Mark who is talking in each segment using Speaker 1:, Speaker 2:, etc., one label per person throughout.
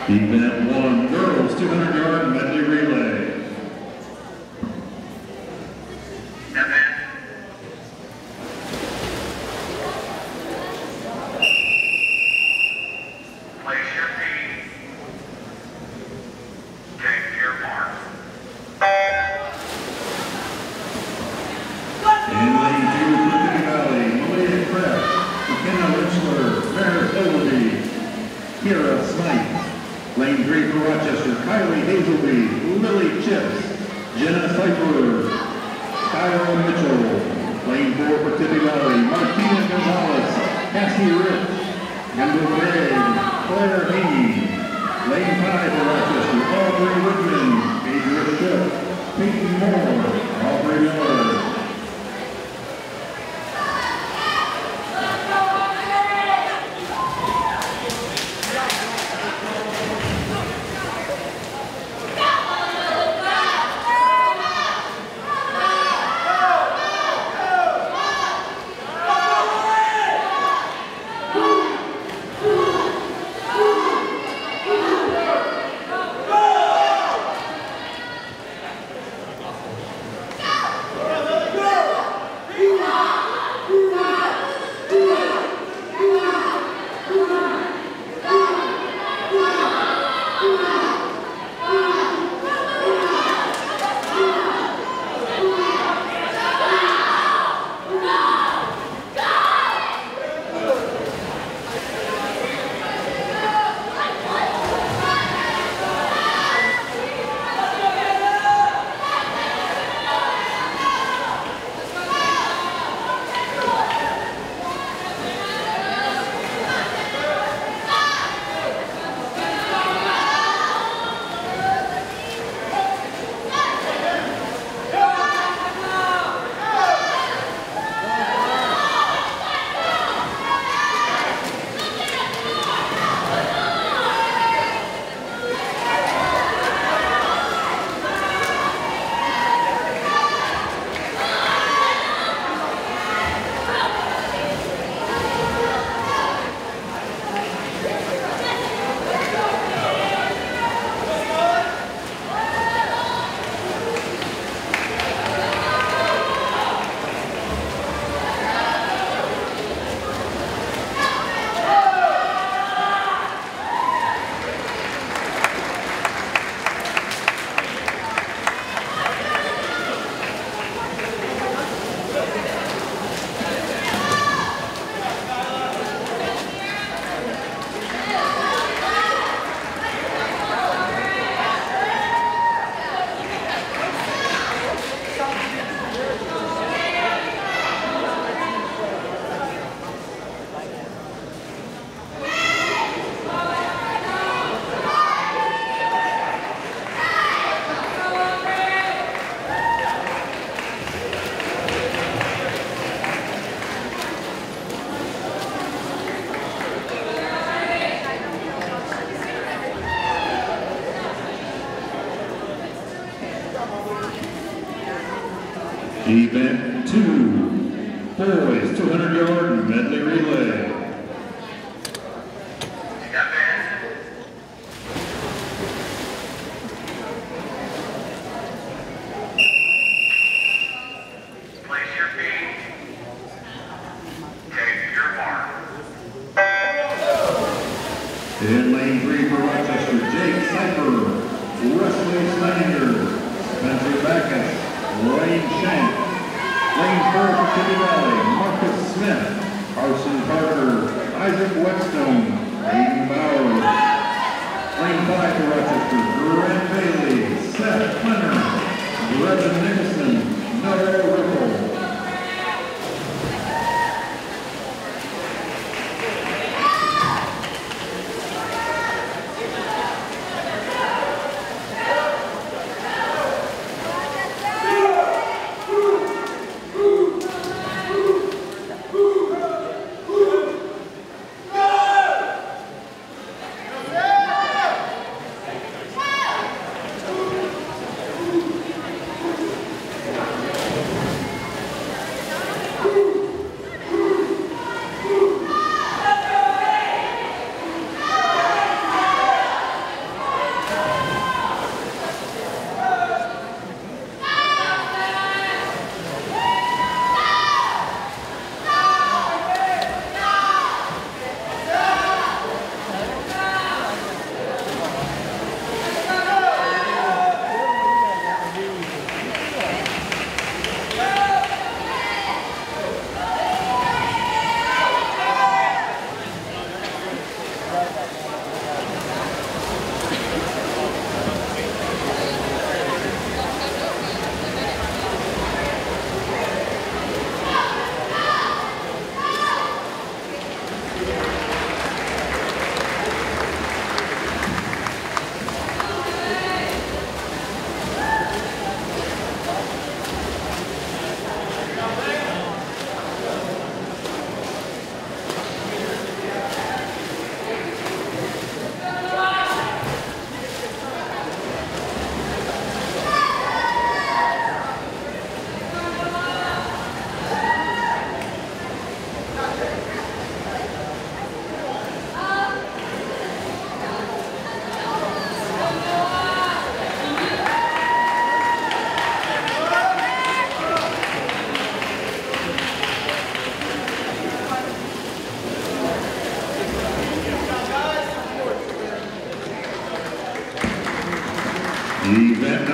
Speaker 1: Event 1, girls 200-yard medley relay.
Speaker 2: Place your feet. Take your mark.
Speaker 1: In lane 2, Tippecanoe, McKenna Lynchler, Merritt Ogilvy, Kira Snipe. Lane 3 for Rochester, Kylie Hazelby, Lily Chips, Jenna Cypher, Skylar Mitchell. Lane 4 for Tippecanoe, Martina Gonzalez, Cassie Rich, Kendall Gregg, Claire Haney. Lane 5 for Rochester, Aubrey Whitman, Adria Schiff, Peyton Moore, Aubrey Miller. Event 2, boys 200-yard medley relay.
Speaker 2: Place your feet. Take your mark.
Speaker 1: In lane 3 for Rochester, Jake Cypher, Wesley Snyder, Spencer Backus, Lane Shank. Lane 4 for Tippecanoe, Marcus Smith, Carson Carter, Isaac Whetstone, Aiden Bowers. Lane 5 for Rochester, Grant Bailey, Seth Hunter, Brevin Nicholson, Noah Ripple.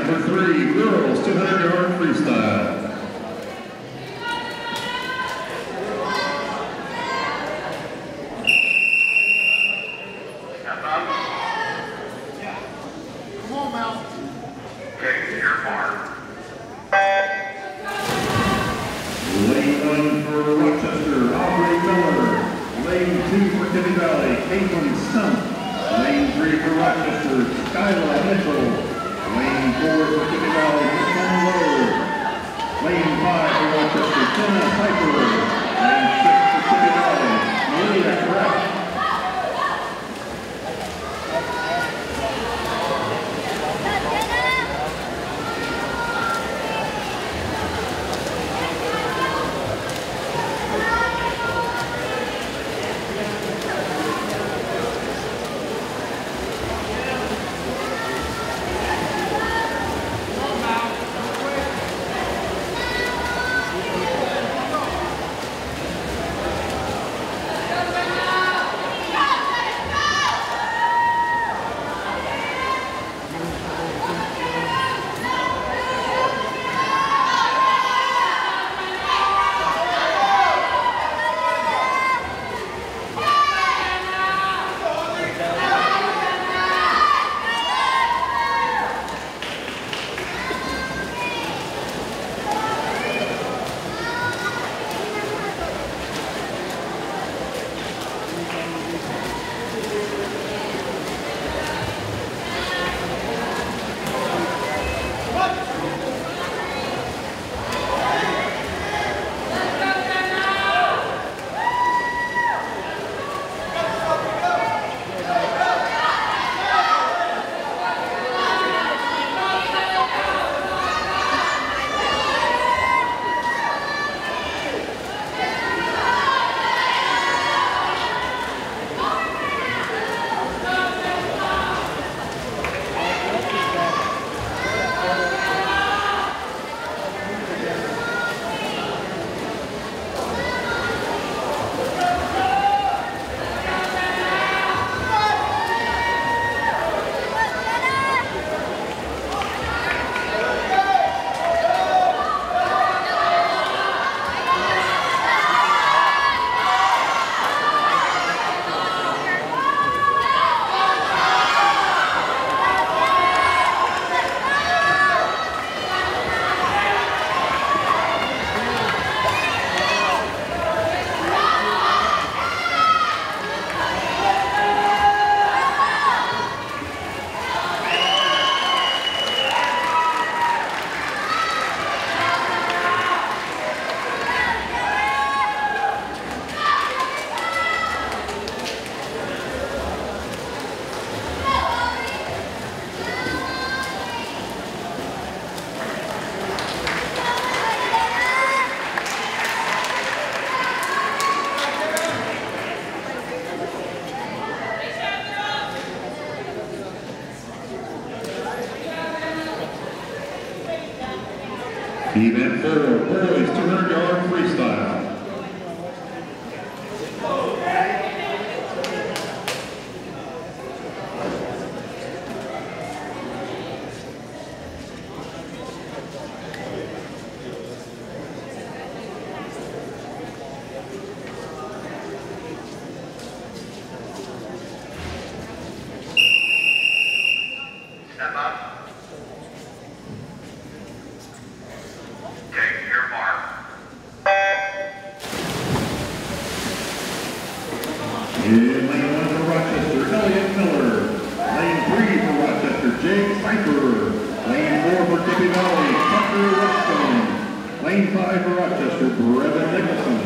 Speaker 1: number 3, girls 200-yard freestyle. Lane 1 for Rochester, Aubrey Miller. Lane 2 for Tippecanoe Valley, Caitlin Stump. Lane 3 for Rochester, Skyla Mitchell. Lane 4 for Tippecanoe Valley, Nicole Lowe. Lane 5 for Rochester, Jenna Piper. Lane 6 for Tippecanoe Valley, Malia Krepp. Event 4, boys 200-yard freestyle.
Speaker 2: Step up. Take your mark.
Speaker 1: In lane 1 for Rochester, Elliott Miller. Lane 3 for Rochester, Jake Piper. Lane 4 for Tippecanoe Valley, Tucker Westone. Lane 5 for Rochester, Brevin Nicholson.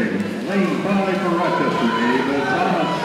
Speaker 1: Lane 5 for Rochester, Abel Thomas.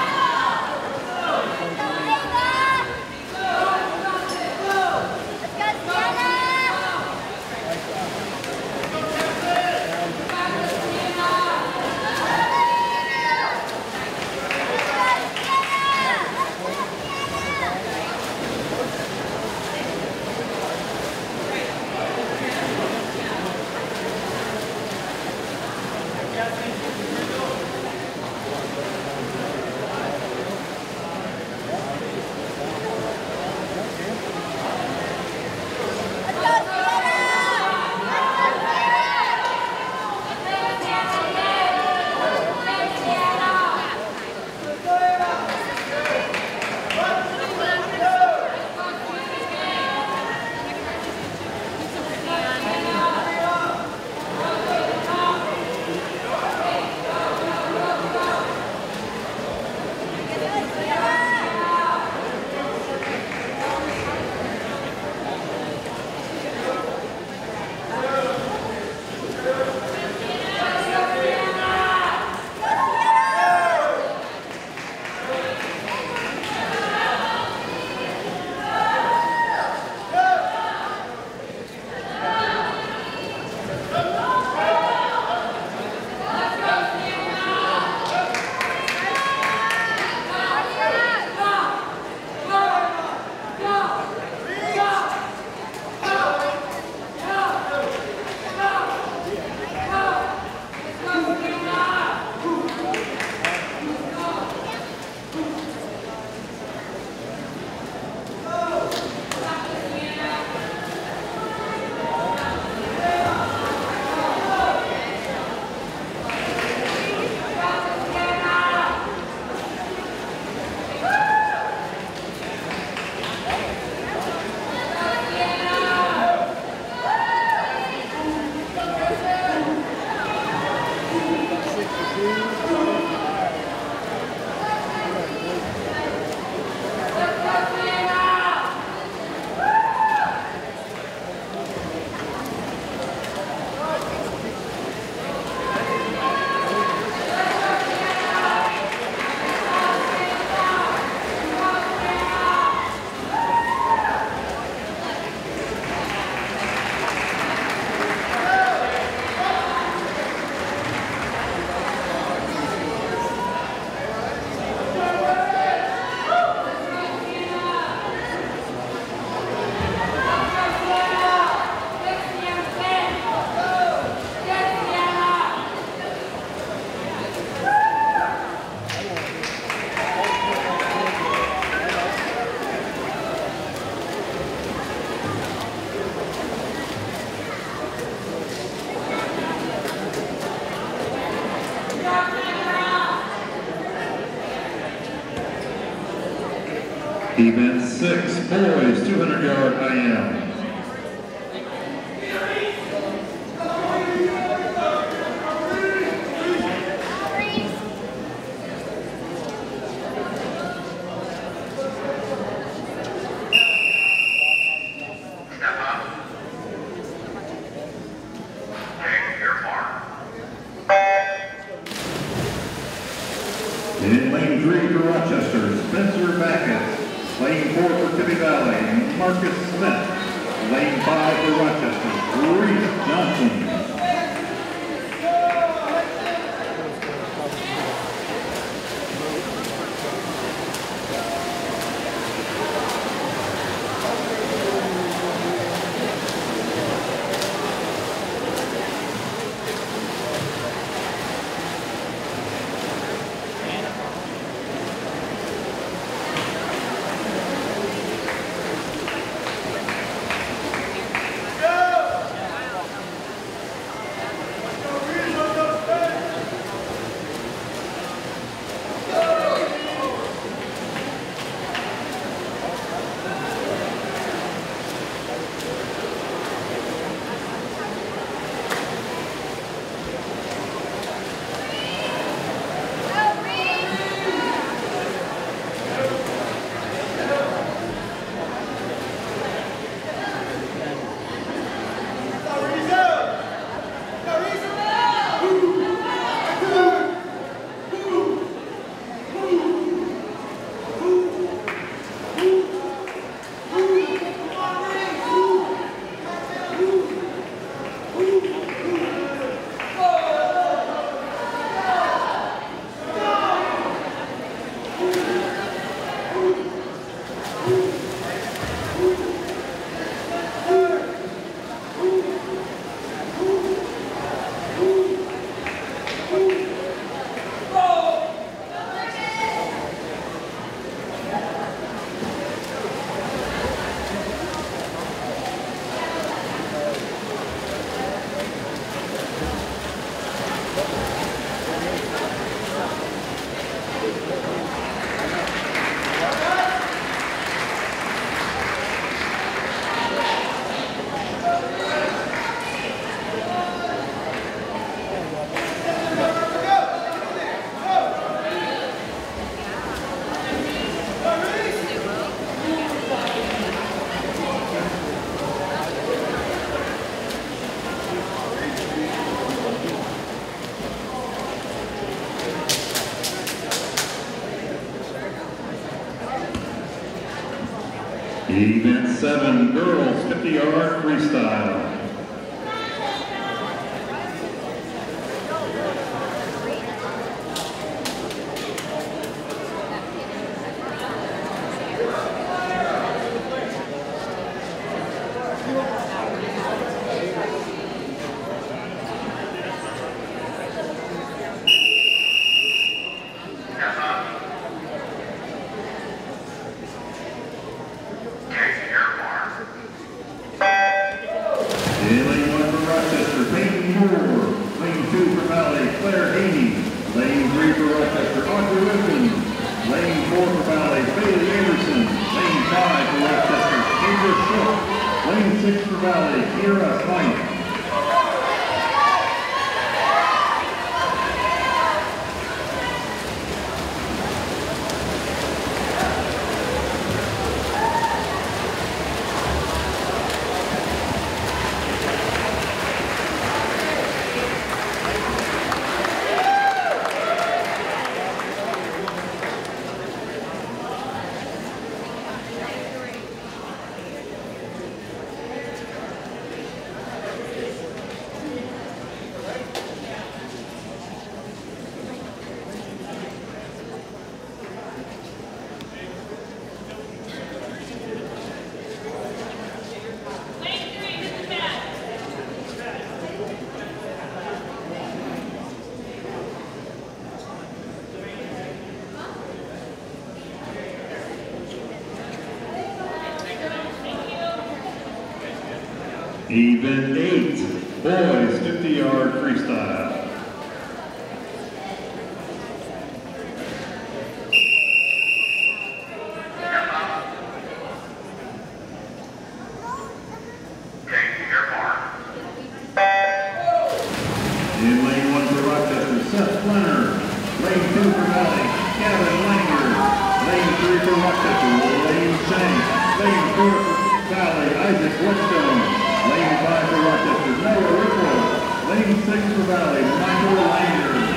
Speaker 1: Event 6, boys, 200-yard IM. In lane 3 for Rochester, Spencer Backus. Lane 4 for Tippecanoe, Marcus Smith. Lane 5 for Rochester, Reese Johnson. Event 7, girls 50-yard freestyle. In lane 1 for Rochester, Peyton Moore. Lane 2 for Valley, Claire Haney. Lane 3 for Rochester, Audrey Wilson. Lane 4 for Valley, Bailey Anderson. Lane 5 for Rochester, Kendra Shook. Lane 6 for Valley, Kira Smite. Event 8, boys 50-yard freestyle. In lane 1 for Rochester, Seth Leonard. Lane 2 for Valley, Gavin Langer. Lane 3 for Rochester, Lane Shank. Lane 4 for Valley, Isaac Woodstone. Lane 5 for Rochester, Noah Ripple. Lane 6 for Valley, Michael Langer.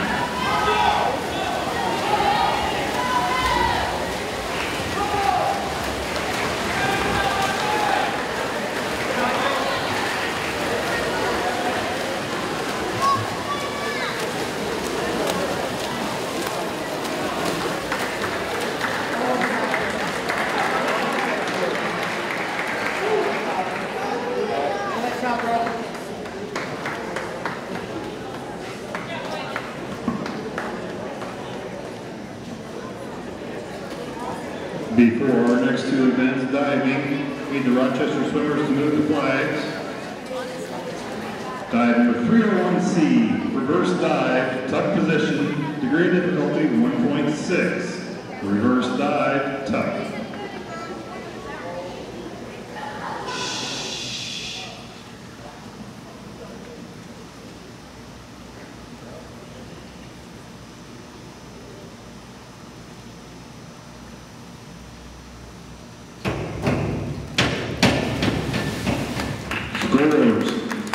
Speaker 1: Before our next two events, diving, we need the Rochester swimmers to move the flags. Dive number 301C, reverse dive, tuck position, degree of difficulty 1.6. Reverse dive, tuck. Scores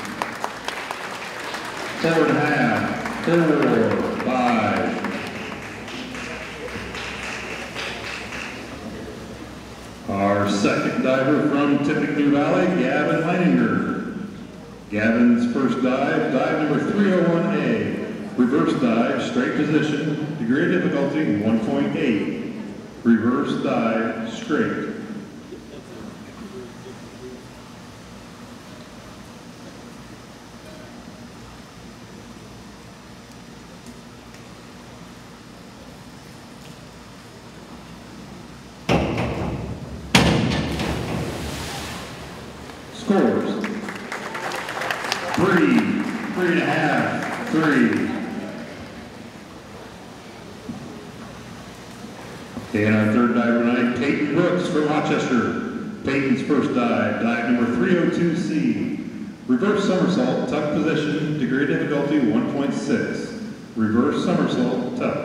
Speaker 1: 4.5, 4, 5. Our second diver from Tippecanoe Valley, Gavin Leininger. Gavin's first dive, dive number 301A. Reverse dive, straight position, degree of difficulty 1.8. Reverse dive, straight. Scores 3, 3.5, 3. And our third diver tonight, Peyton Brooks from Rochester. Peyton's first dive, dive number 302C. Reverse somersault, tuck position, degree of difficulty 1.6. Reverse somersault, tuck.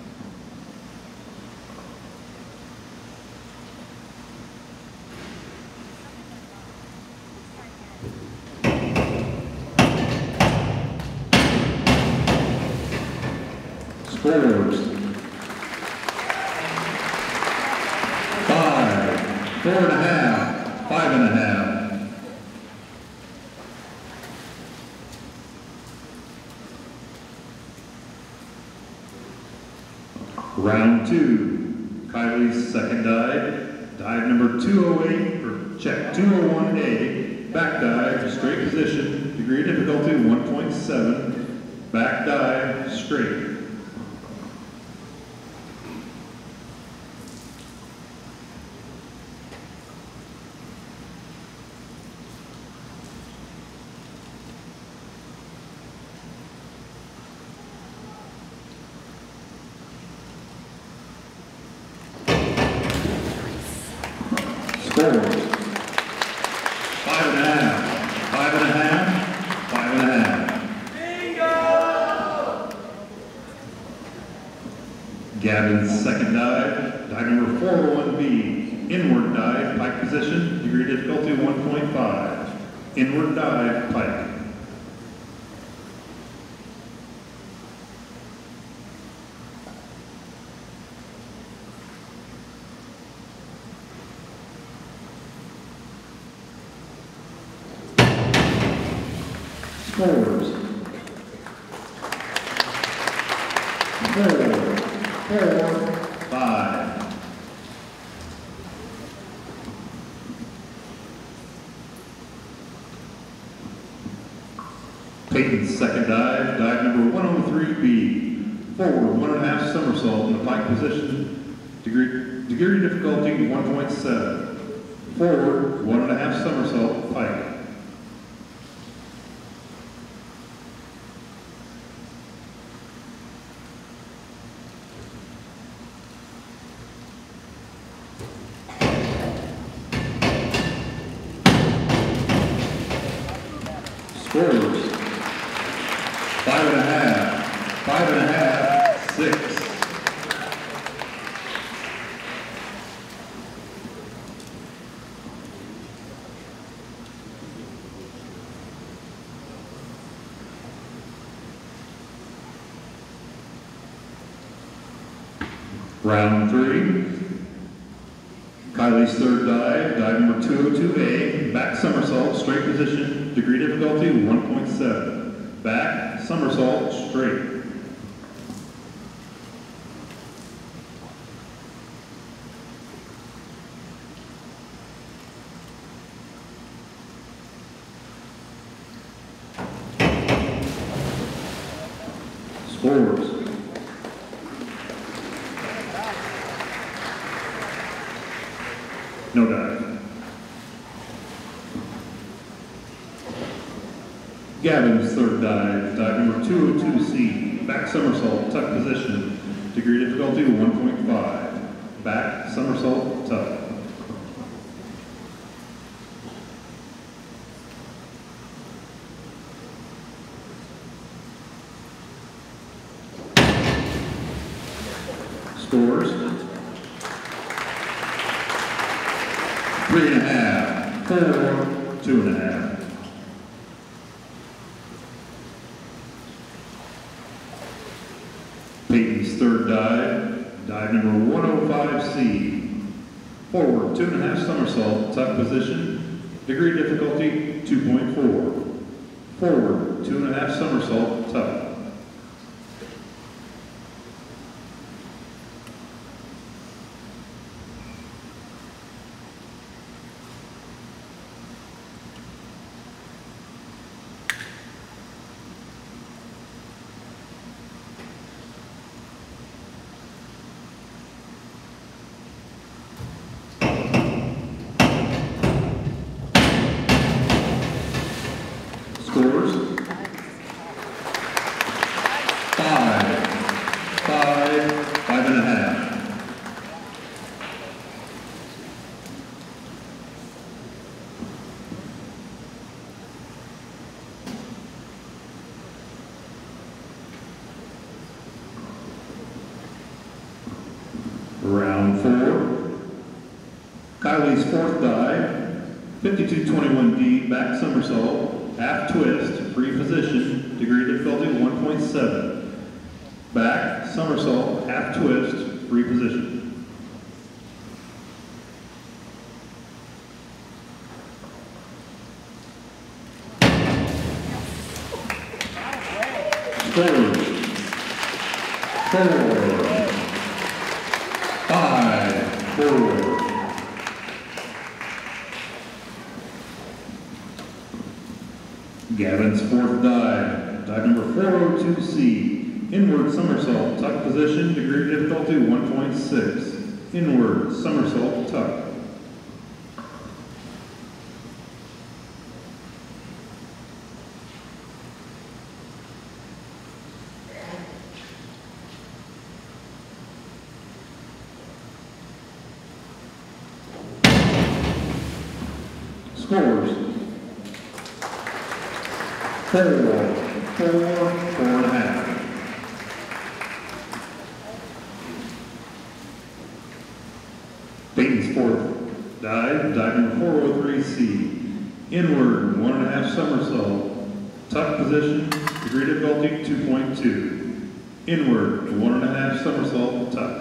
Speaker 1: Scores 5, 4.5. Round 2, Kylie's second dive, dive number 208, or check 201A, back dive, straight position, degree of difficulty 1.7, back dive, straight. Scores 5.5, 5.5, 5.5. Bingo! Gavin's second dive, dive number 401B, inward dive, pike position, degree of difficulty 1.5, inward dive, pike. Scores 4.5. Peyton's second dive, dive number 103B, forward 1.5 somersault in the pike position, degree difficulty 1.7, forward 1.5 somersault, pike. Scores 5.5, 5.5, 6. Round 3. Kylie's third dive, dive number 202A, back somersault, straight position, degree difficulty 1.7. Back, somersault, straight. Scores 'No dive. Gavin's third dive, dive number 202C, back somersault, tuck position, degree difficulty 1.5, back, somersault, tuck. Scores 3.5, 4, 2.5. Peyton's third dive, dive number 105C, forward 2.5 somersault, tuck position, degree difficulty 2.4, forward 2.5 somersault, tuck. Scores 5, 5.5. Round 4. Kylie's fourth dive, 5221D, back somersault, half twist, free position, degree difficulty 1.7. Back, somersault, half twist, free position. Scores 4, forward. Gavin's fourth dive, dive number 402C, inward somersault, tuck position, degree difficulty 1.6, inward somersault, tuck. Scores. 4.5. Peyton's fourth dive, dive number 403C, inward 1.5 somersault, tuck position, degree difficulty 2.2, inward 1.5 somersault, tuck.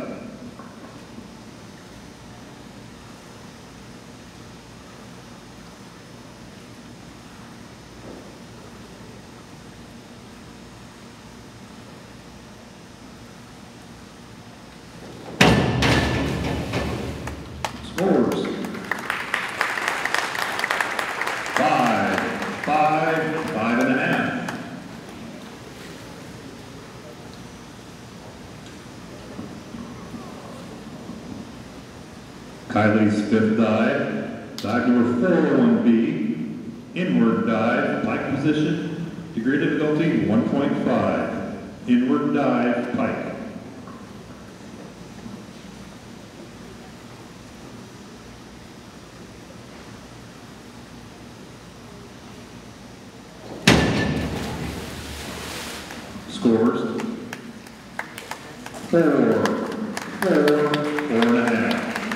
Speaker 1: Scores. 5.5. Kylie's fifth dive, dive number 401B, inward dive, pike position, degree difficulty 1.5, inward dive, pike. Scores 4.5.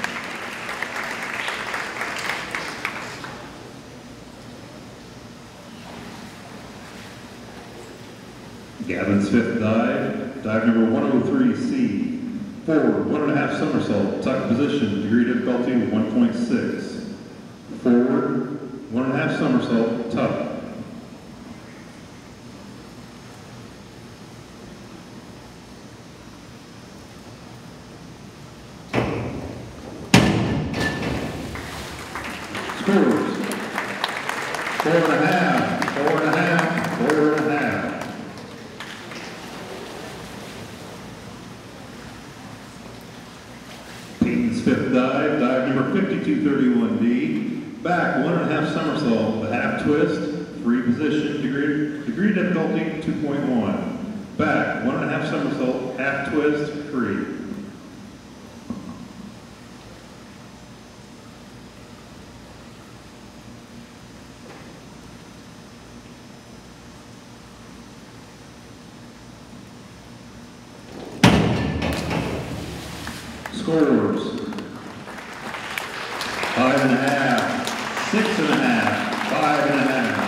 Speaker 1: Gavin's fifth dive, dive number 103C, forward 1.5 somersault, tuck position, degree difficulty 1.6, forward 1.5 somersault, tuck. Scores 4.5. Peyton's fifth dive, dive number 5231D, back 1.5 somersault, the half twist, free position, degree difficulty 2.1, back 1.5 somersault, half twist, free. Scores 5.5, 6.5, 5.5.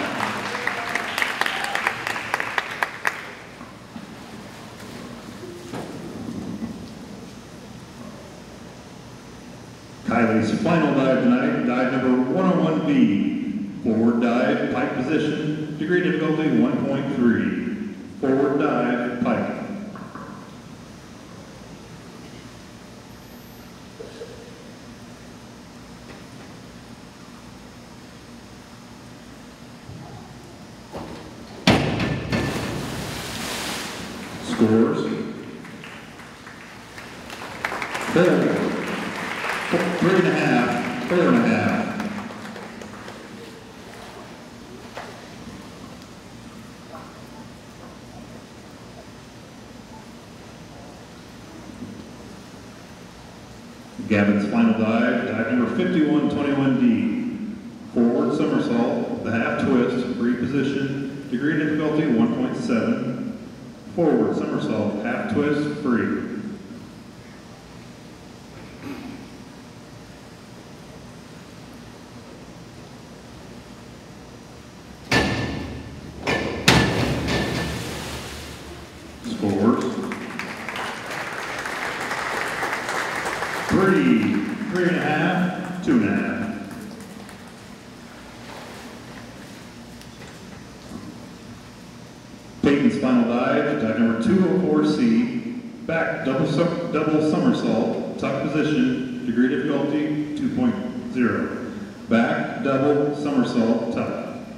Speaker 1: Kylie's final dive tonight, dive number 101B, forward dive, pike position, degree difficulty 1.3, forward dive, pike. Scores 3.5, 4.5. Gavin's final dive, dive number 5121D, forward somersault, the half twist, free position, degree difficulty 1.7, forward somersault, half twist, free. Scores 3.5, 2.5. Peyton's final dive, dive number 204C, back double somersault, tuck position, degree difficulty 2.0. Back double somersault tuck.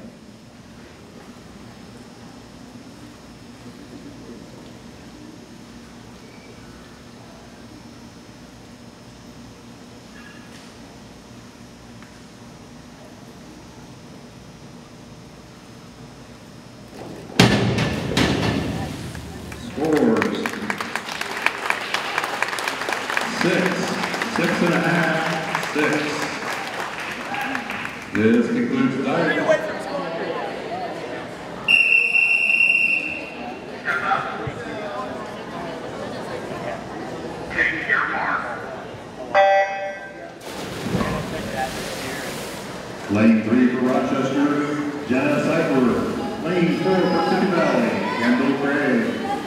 Speaker 1: Scores 6.5, 6. This concludes the dive.
Speaker 2: Step up. Take your mark.
Speaker 1: Lane 3 for Rochester, Jenna Cypher. Lane 4 for Tippecanoe Valley, Kendall Gray.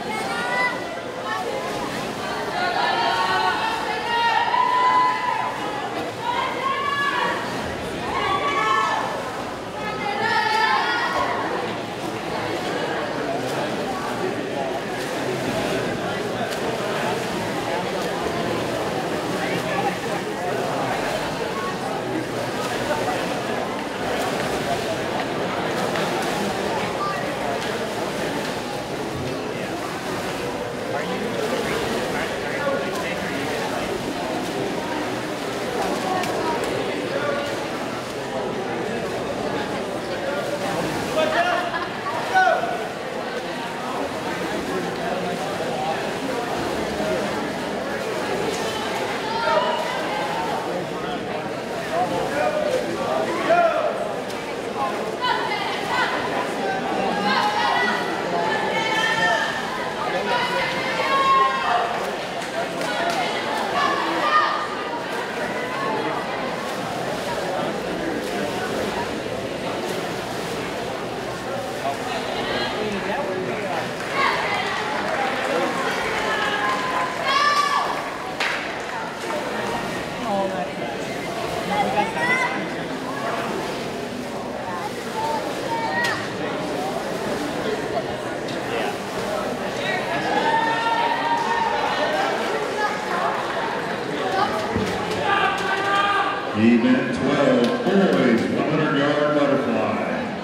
Speaker 1: Event 12, boys, 100-yard butterfly.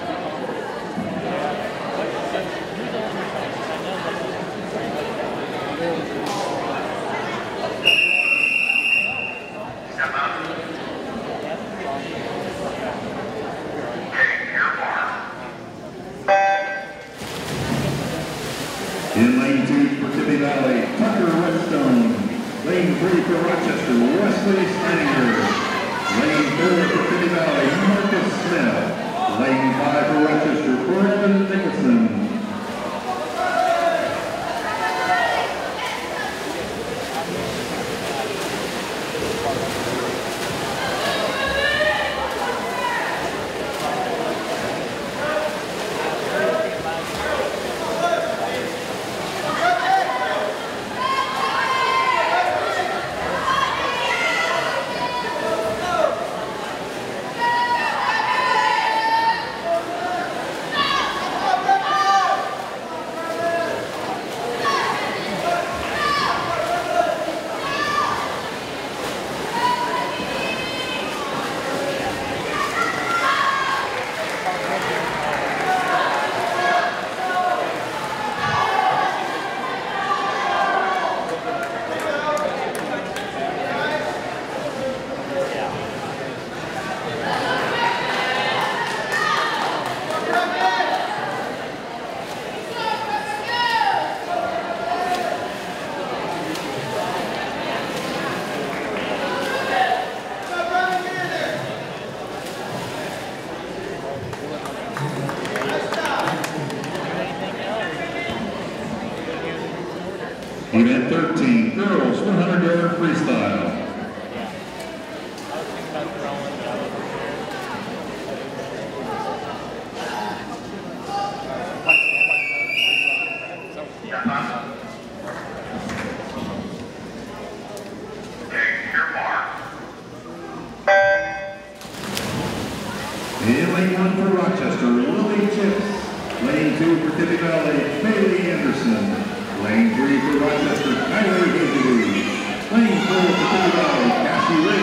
Speaker 2: Step up. Take your mark.
Speaker 1: In lane 2 for Tippecanoe Valley, Tucker Redstone. Lane 3 for Rochester, Wesley Steininger. Lane 4 for Tippecanoe Valley, Marcus Smith. Lane 5 for Rochester, Brandon Nicholson. Event 13, girls 100-yard freestyle.
Speaker 2: Step up. Take your mark.
Speaker 1: In lane 1 for Rochester, Lily Chips. Lane 2 for Tippecanoe Valley, Bailey Anderson. Lane 3 for Rochester, Kylie Hazelby. Lane 4 for Tippecanoe Valley, Cassie Ray.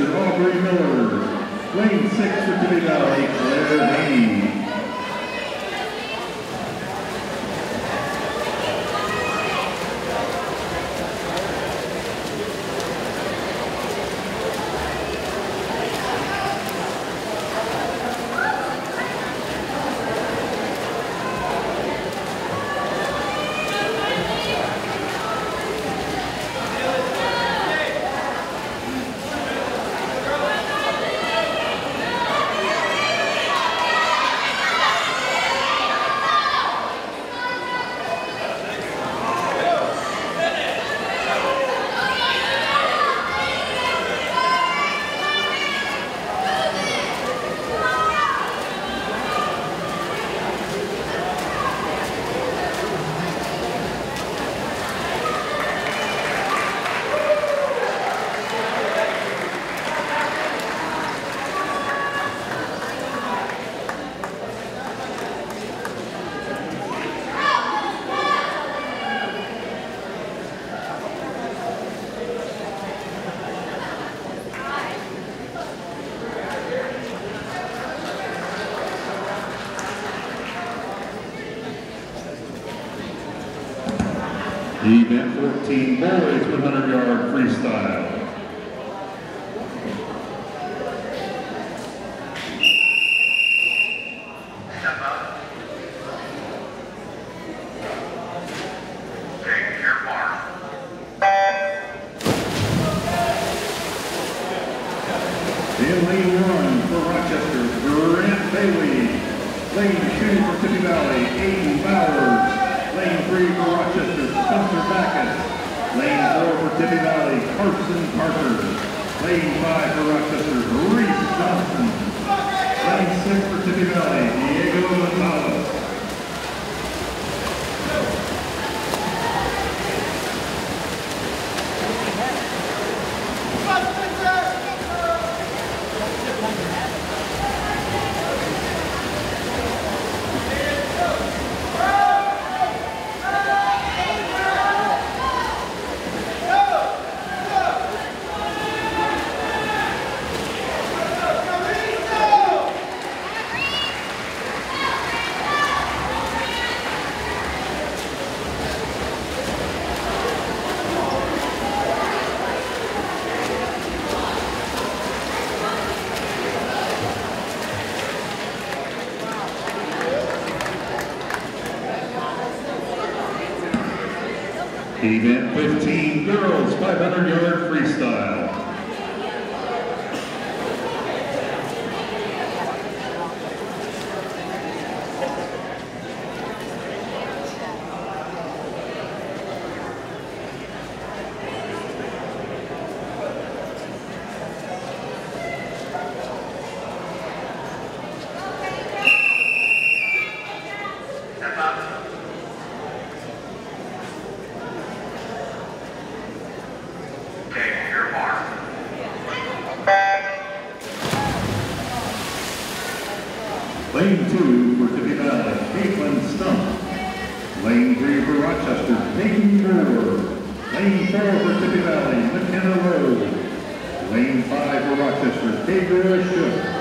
Speaker 1: Rochester, Aubrey Miller. Lane 6 for Tippecanoe Valley, Claire Haney. Event 14, boys 100-yard freestyle.
Speaker 2: Step up. Take your mark.
Speaker 1: In lane 1 for Rochester, Grant Bailey. Lane 2 for Tippecanoe Valley, Aiden Bowers. Lane 3 for Rochester, Spencer Backus. Lane 4 for Tippecanoe Valley, Carson Parker. Lane 5 for Rochester, Reese Johnson. Lane 6 for Tippecanoe Valley, Diego Gonzalez. Event 15, girls 500-yard freestyle.
Speaker 2: Step up. Take your mark.
Speaker 1: Lane 2 for Tippecanoe Valley, Caitlin Stump. Lane 3 for Rochester, Peyton Moore. Lane 4 for Tippecanoe Valley, McKenna Rose. Lane 5 for Rochester, Gabriel Shook.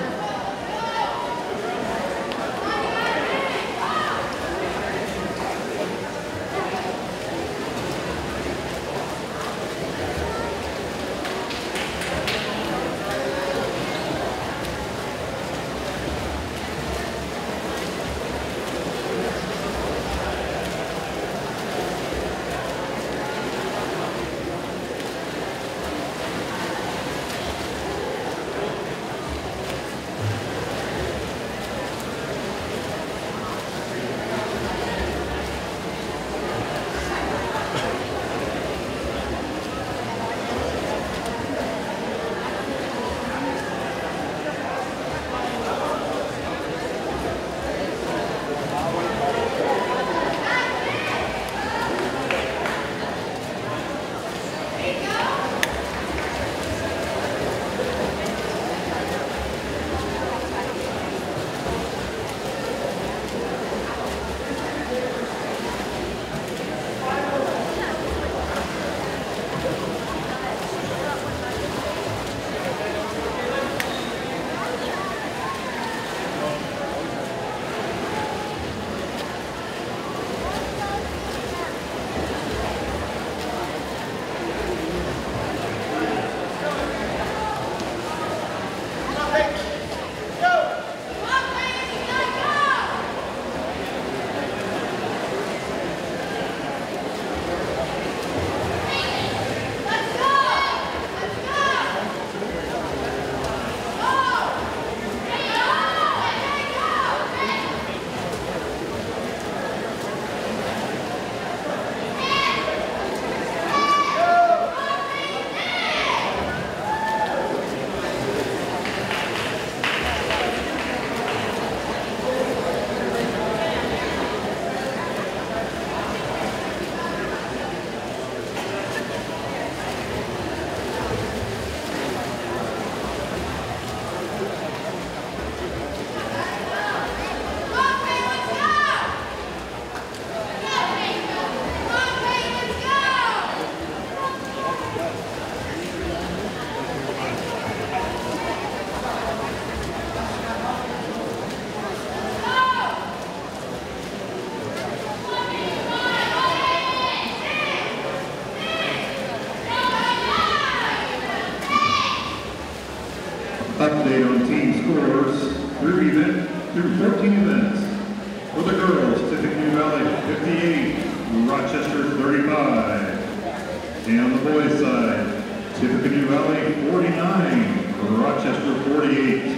Speaker 1: Update on team scores through 14 events. For the girls, Tippecanoe Valley 58, Rochester 35. And on the boys' side, Tippecanoe Valley 49, Rochester 48.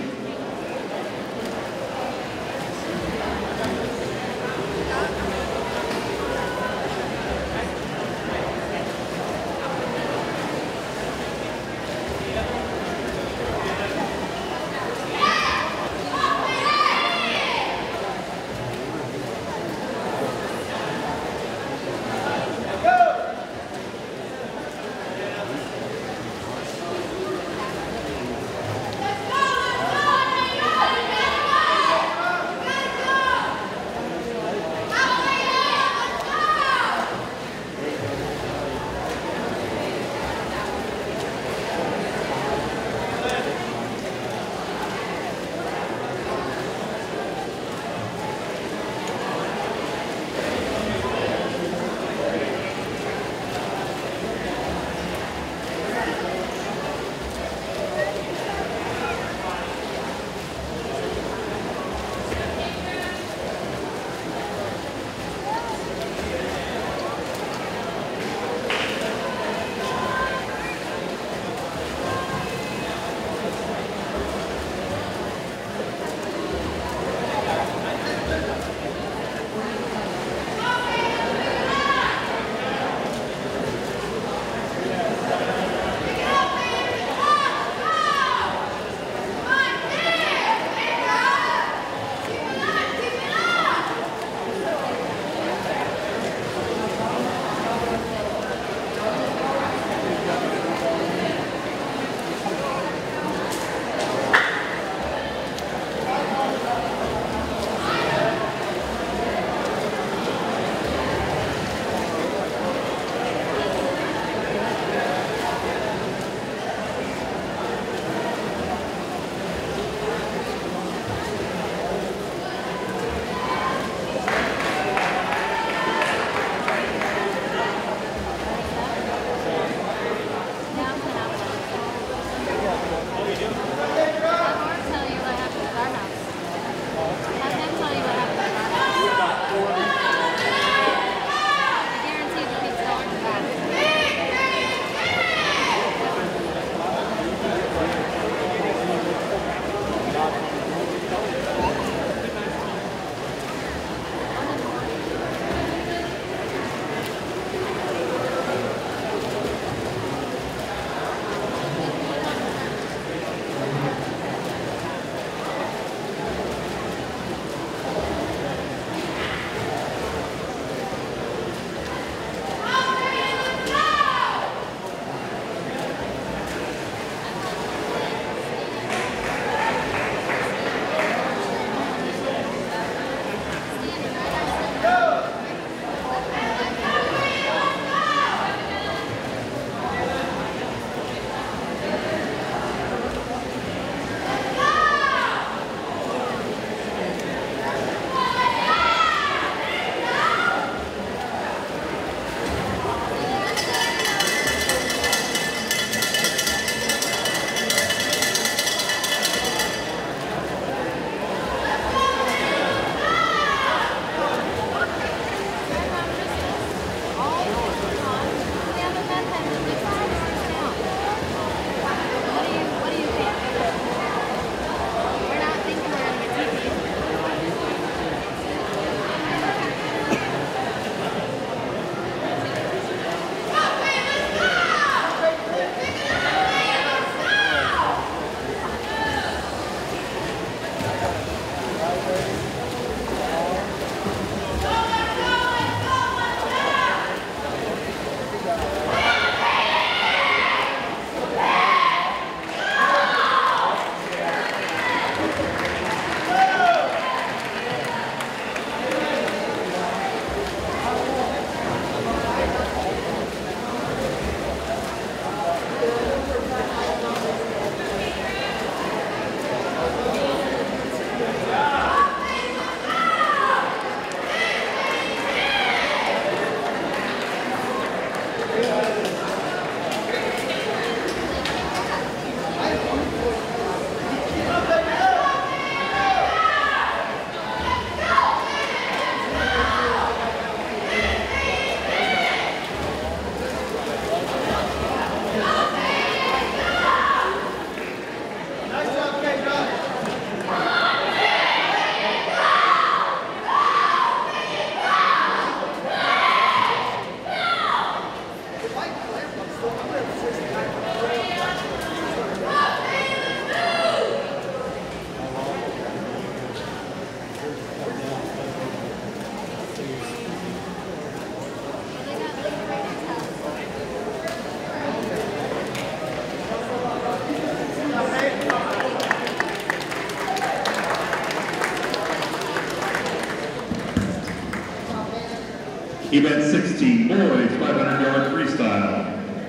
Speaker 1: Event 16, boys 500-yard freestyle.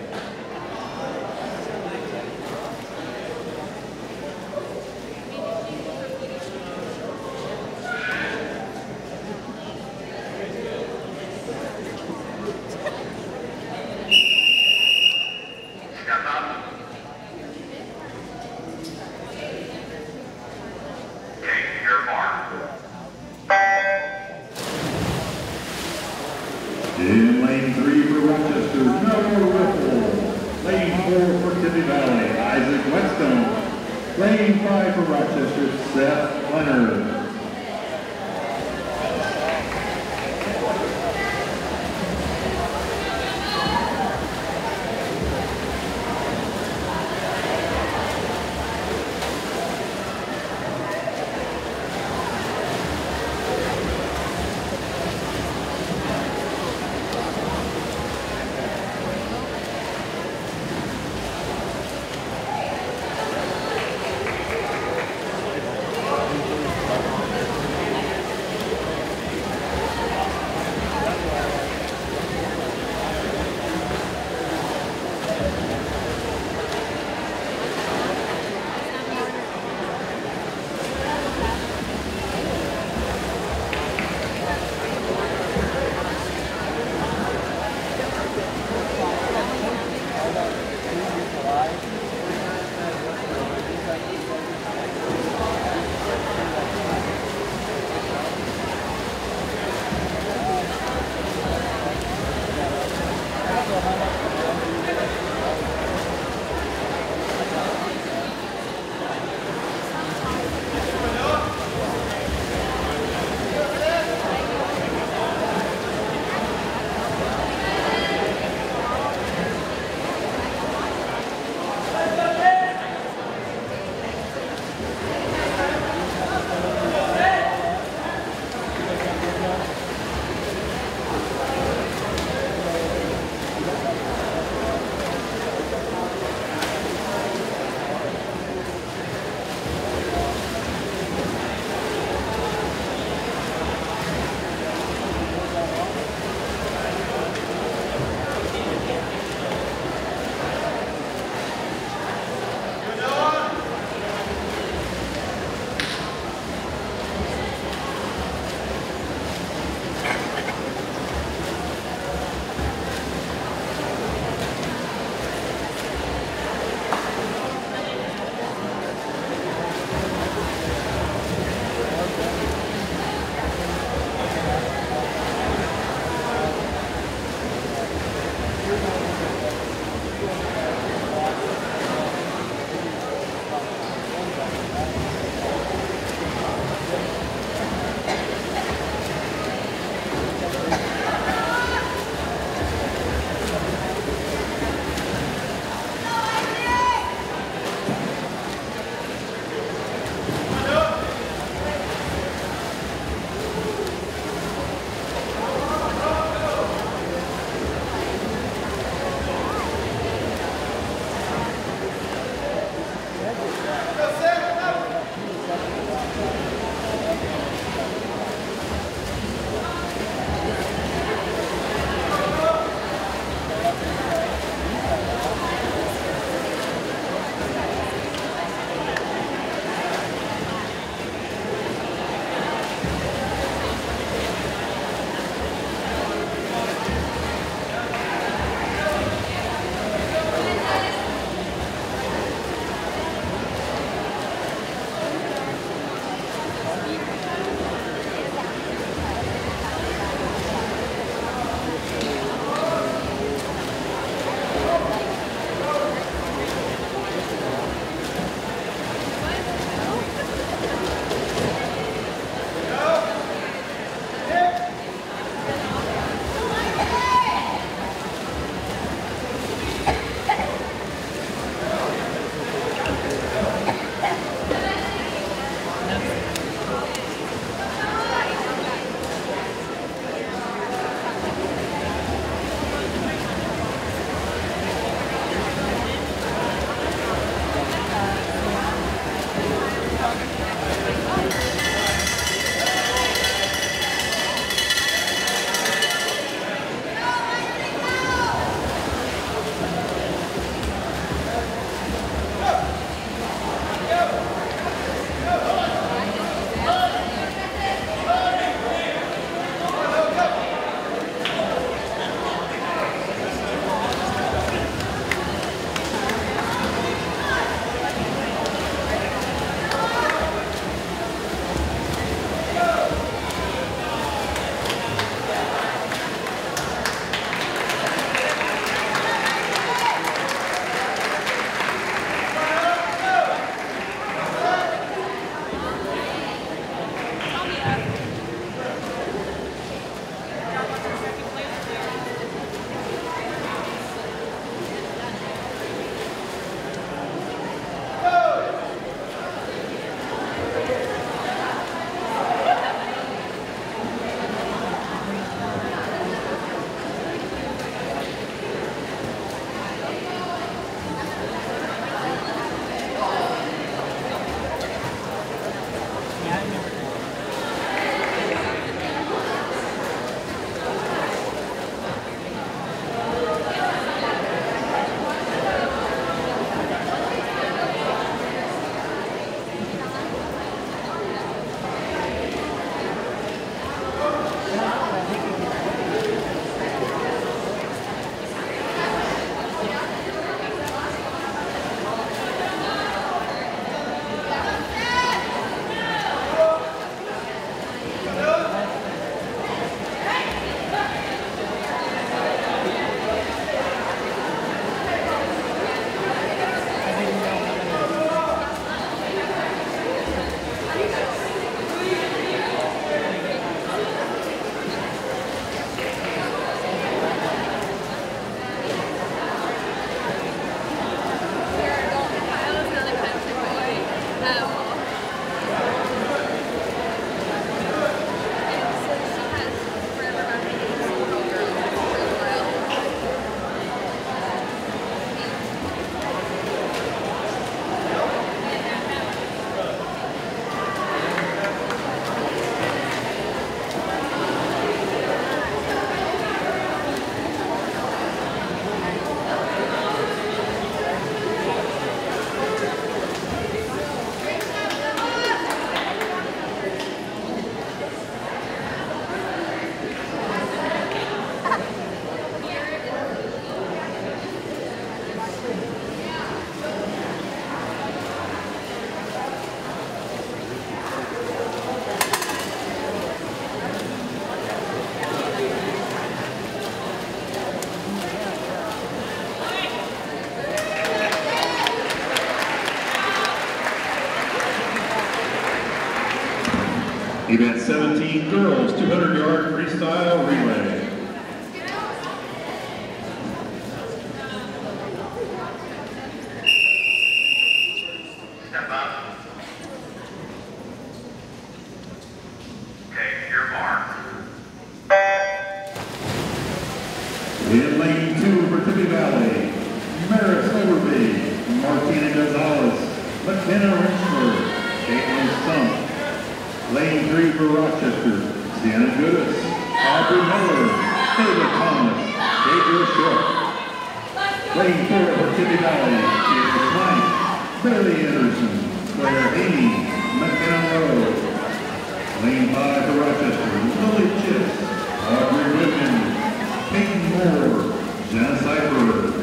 Speaker 2: Step up. Take your mark.
Speaker 1: In lane 3 for Rochester, Noah Whipple. Lane 4 for Tippecanoe Valley, Isaac Whetstone. Lane 5 for Rochester, Seth Leonard. Event 17, girls 200-yard freestyle relay.
Speaker 2: Step up. Take your mark.
Speaker 1: In lane 2 for Tippecanoe Valley, Maris Overby, Martina Gonzalez, McKenna Richler, Caitlin Stump. Lane 3 for Rochester, Sienna Goodis, Aubrey Miller, David Thomas, Deidre Short. Lane 4 for Tippecanoe Valley, Keira Smythe, Bailey Anderson, Claire Haney, McKenna Rowe. Lane 5 for Rochester, Lily Chips, Audrey Whitman, Peyton Moore, Jenna Cyber.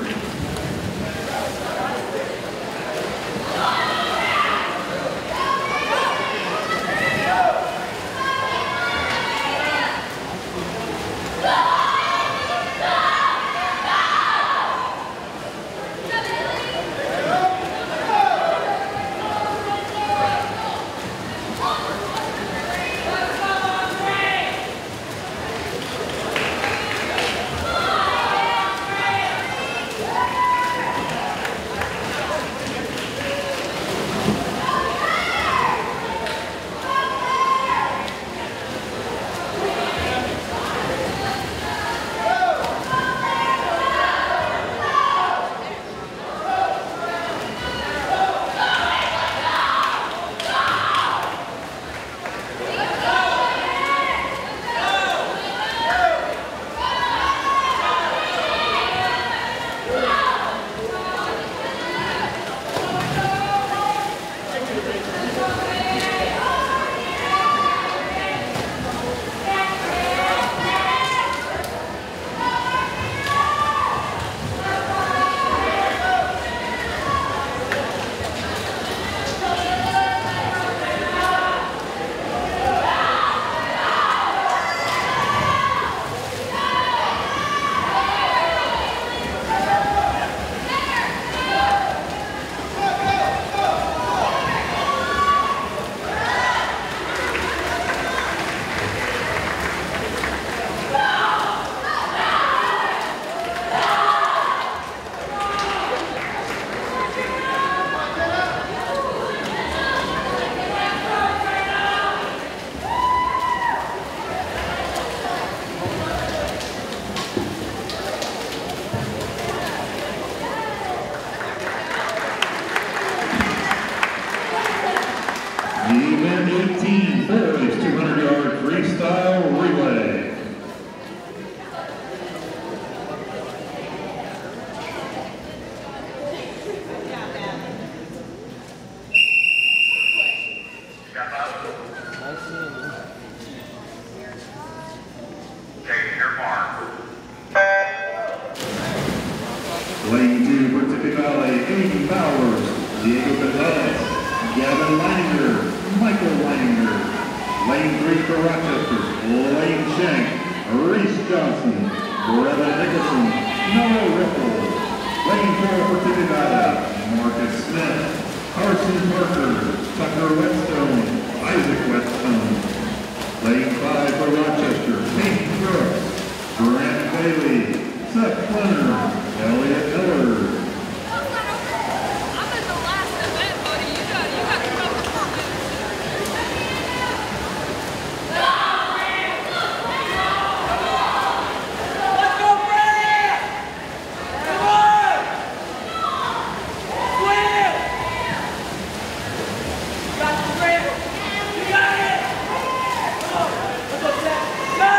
Speaker 1: Event 18, boys 200-yard freestyle relay.
Speaker 2: Step up. Take your mark.
Speaker 1: Lane 2 for Tippecanoe Valley, Aiden Bowers, Diego Gonzalez, Gavin Leininger, Michael Leininger. Lane 3 for Rochester, Lane Shank, Reese Johnson, Brevin Nicholson, Noah Ripple. Lane 4 for Tippecanoe Valley, Marcus Smith, Carson Parker, Tucker Whetstone, Isaac Whetstone. Lane 5 for Rochester, Peyton Brooks, Grant Bailey, Seth Flinner, Elliot Miller.
Speaker 3: I'm in the last event, buddy. You got to come before me. Let's go, Brad! Come on! Will! You got the Brad! You got it! Come on! Let's go, Seth! Go!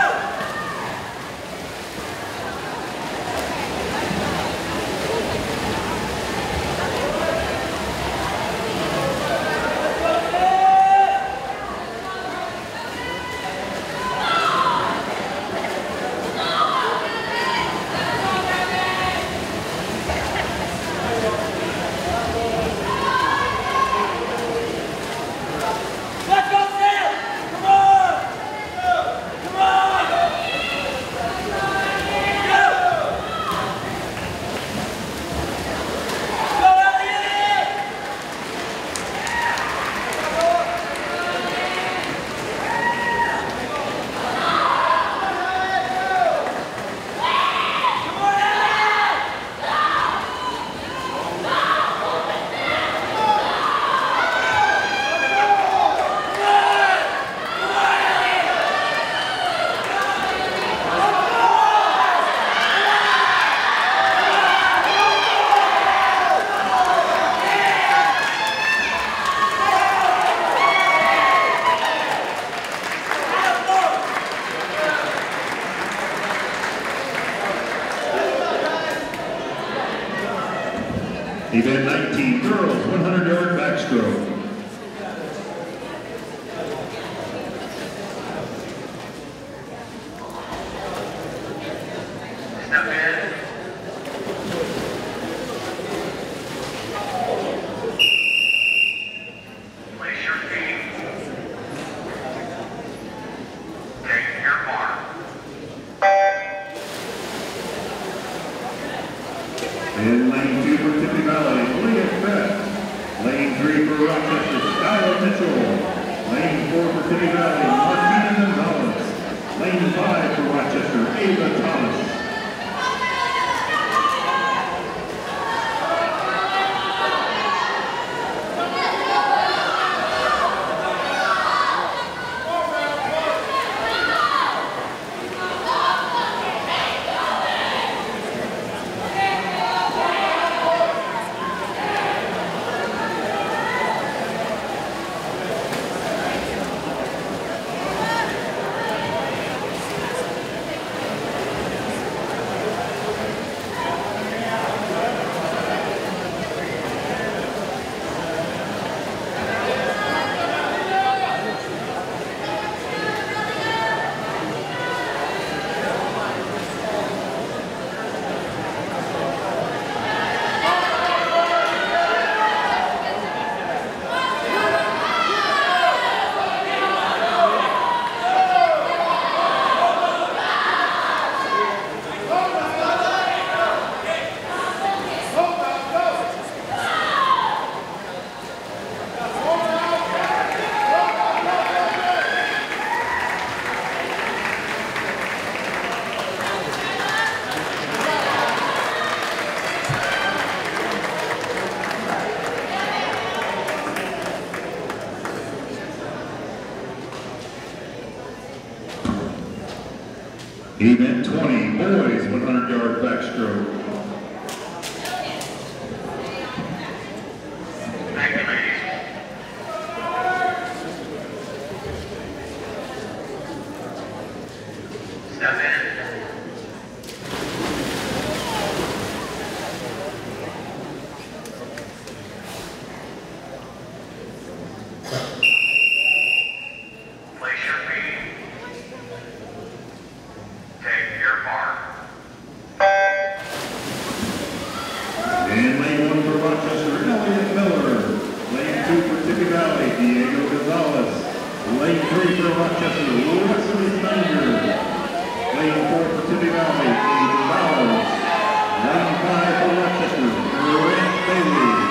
Speaker 1: Event 19, girls 100-yard backstroke.
Speaker 2: Step in. Place your feet. Take your mark.
Speaker 1: In lane 2 for Tippecanoe, lane 3 for Rochester, Skylar Mitchell. Lane 4 for Tippecanoe, Martina Gonzalez. Lane 5 for Rochester, Ava Thomas. Event 20, boys 100-yard backstroke.
Speaker 2: Thank you, ladies. Step in. Place your feet. Take your mark.
Speaker 1: In lane 1 for Rochester, Elliot Miller. Lane 2 for Tippecanoe, Diego Gonzalez. Lane 3 for Rochester, Wesley Snyder. Lane 4 for Tippecanoe, Aiden Bowers. Lane 5 for Rochester, Grant Bailey.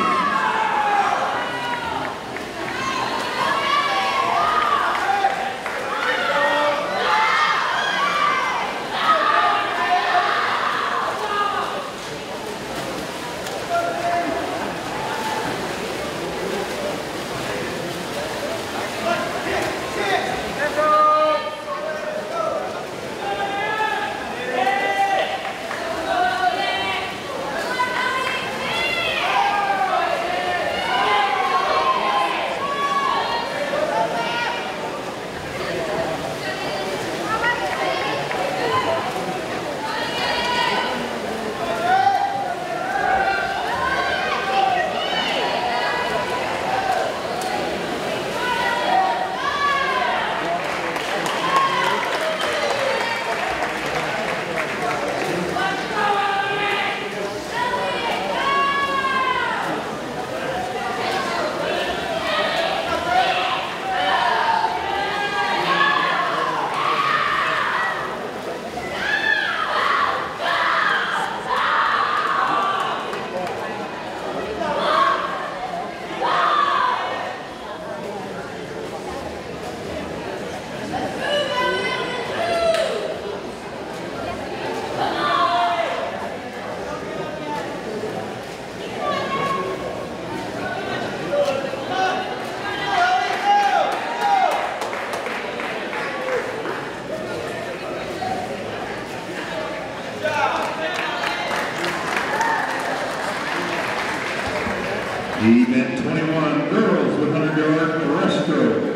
Speaker 1: Event 21, girls 100-yard breaststroke.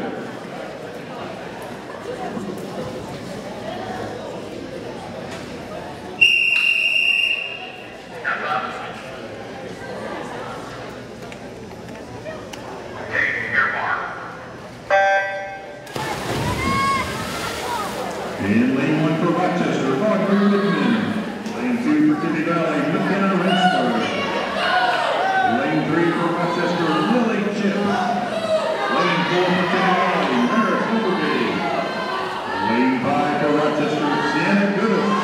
Speaker 2: Step up.
Speaker 1: 1 for Rochester, Audrey Whitman. Lane 2 for Tippecanoe Valley, McKenna Rinsler. Lane 3 for Rochester, Lily Chips. Lane 4 for Tippecanoe Valley, Meredith Overby. Lane 5 for Rochester, Sienna Goodis.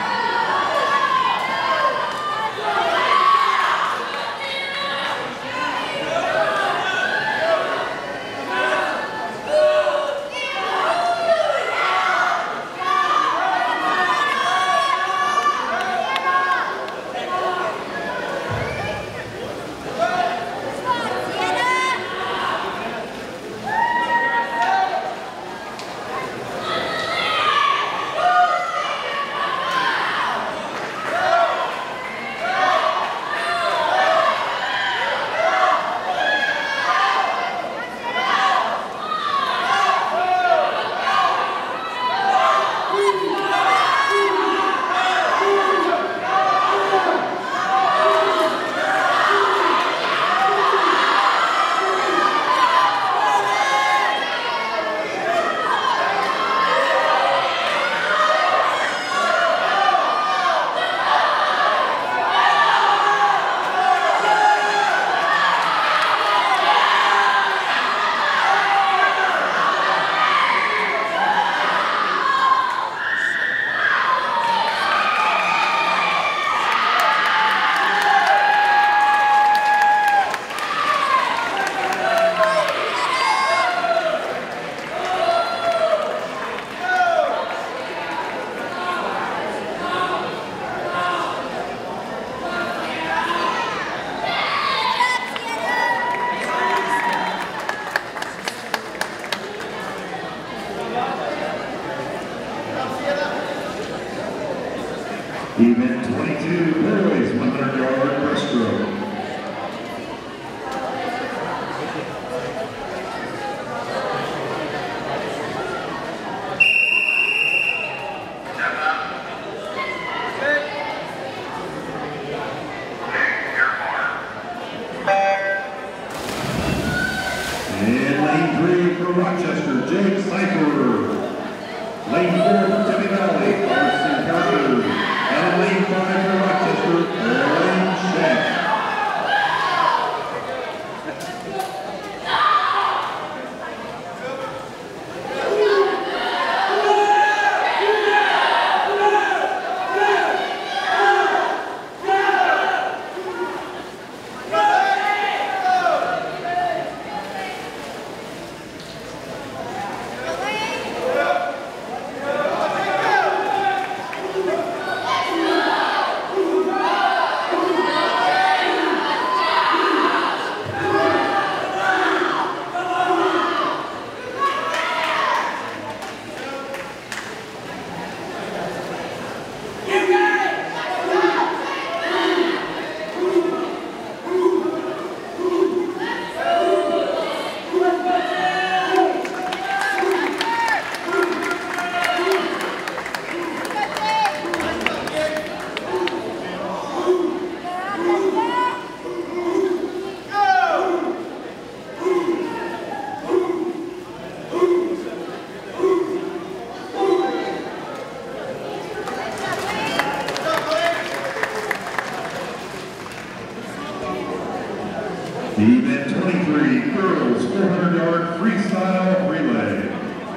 Speaker 1: Event 22, boys, 100-yard breaststroke. And lane 3 for Rochester, James Cypher. Lane 4 for Tippecanoe Valley, Carson Carter. And lane 5 for Rochester, Aaron Shank. Event 23, girls 400-yard freestyle relay.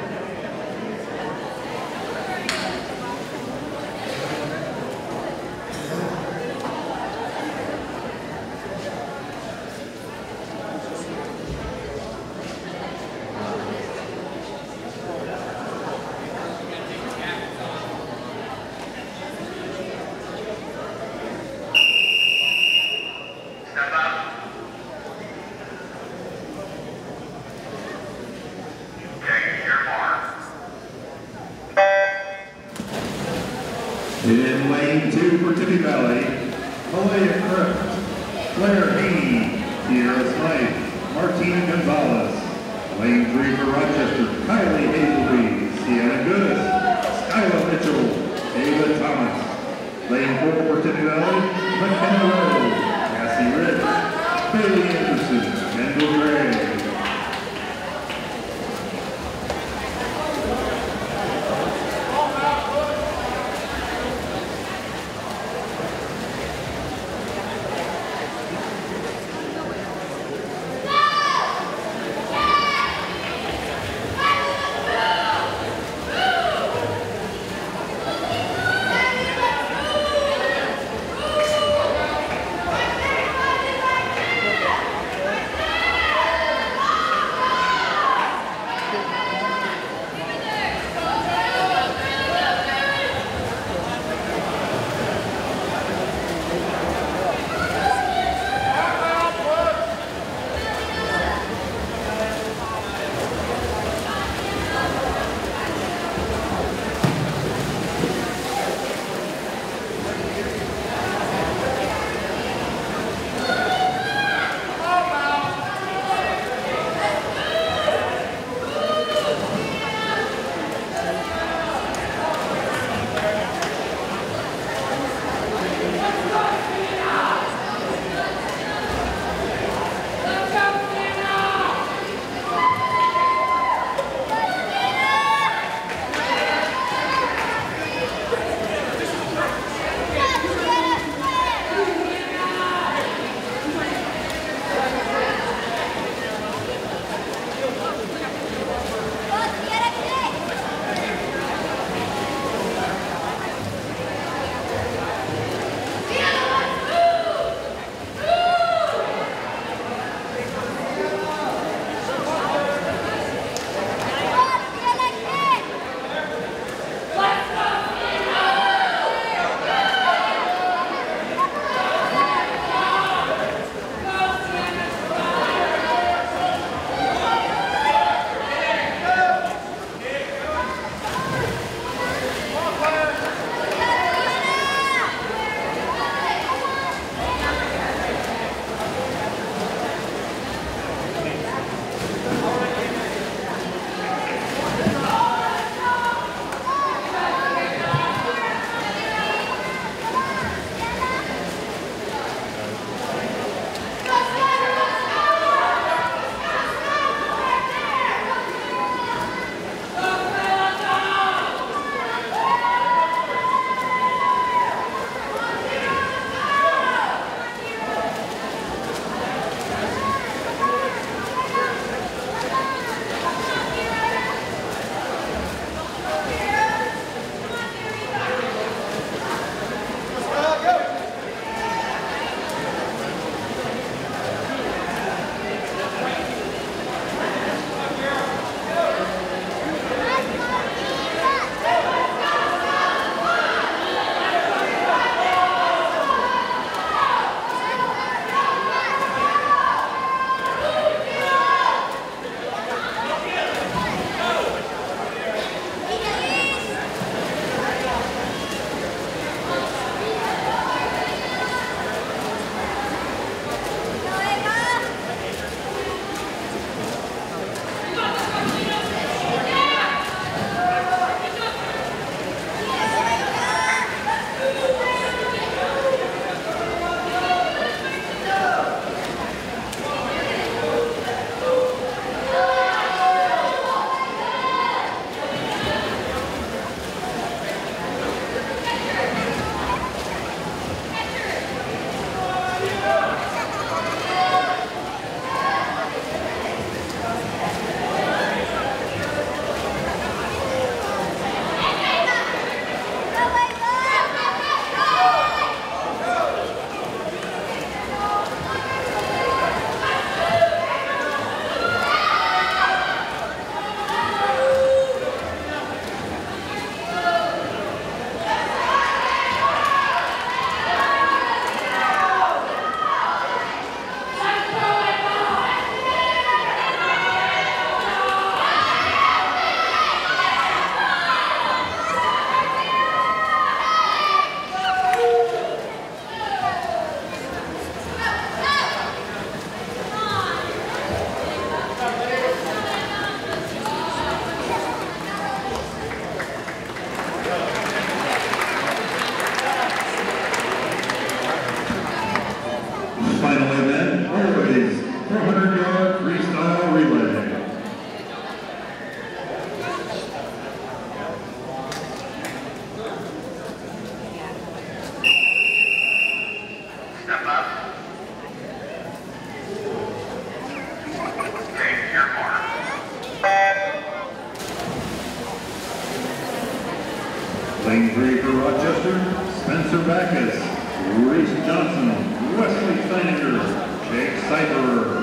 Speaker 1: In lane 2 for Tippecanoe Valley, Malaya Crypt, Claire Haney, Tierra Smythe, Martina Gonzalez. Lane 3 for Rochester, Kylie Hazelby, Sienna Goodis, Skyla Mitchell, Ava Thomas. Lane 4 for Tippecanoe Valley, McKenna Rose, Cassie Rich, Bailey Anderson, Kendall Gray.
Speaker 2: Take your mark.
Speaker 1: Lane 3 for Rochester, Spencer Backus, Reese Johnson, Wesley Steininger, Jake Cyber.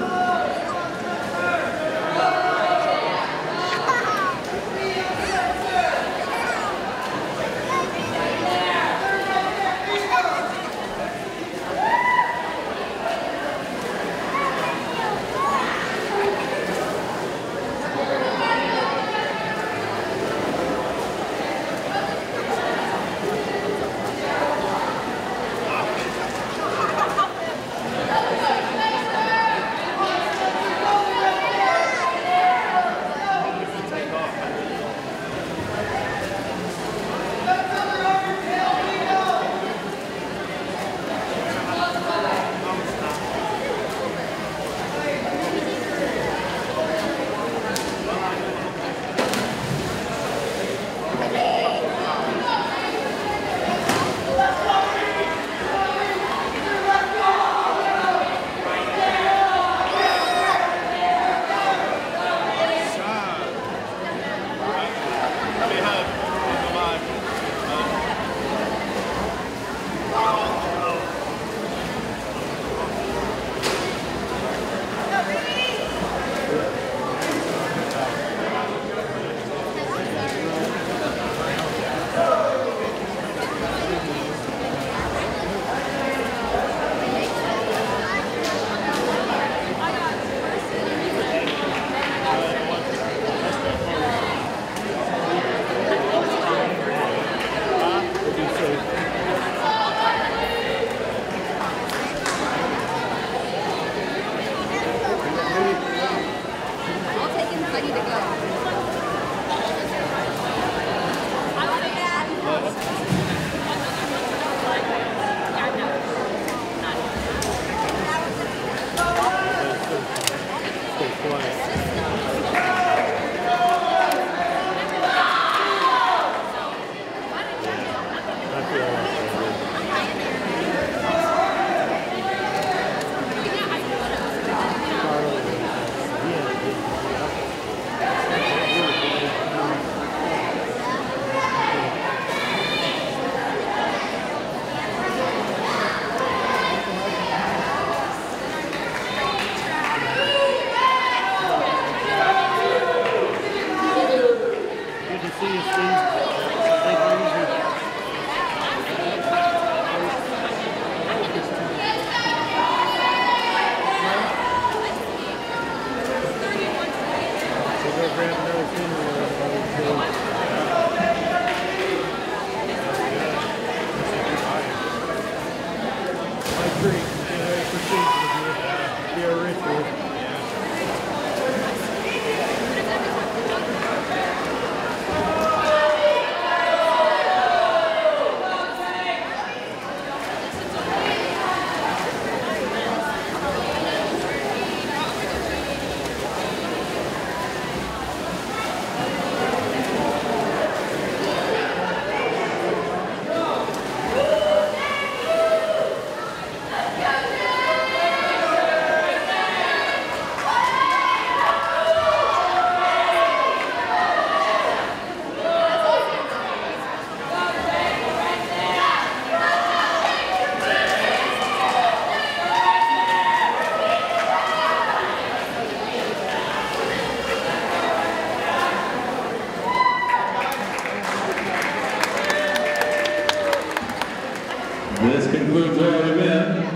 Speaker 1: This concludes our event.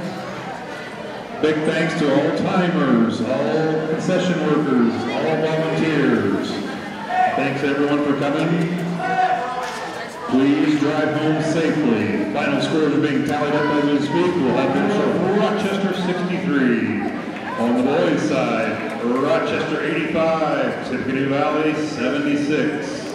Speaker 1: Big thanks to all timers, all concession workers, all volunteers. Thanks everyone for coming. Please drive home safely. Final scores are being tallied up as we speak. We'll have finish of Rochester 63. On the boys' side, Rochester 85, Tippecanoe Valley 76.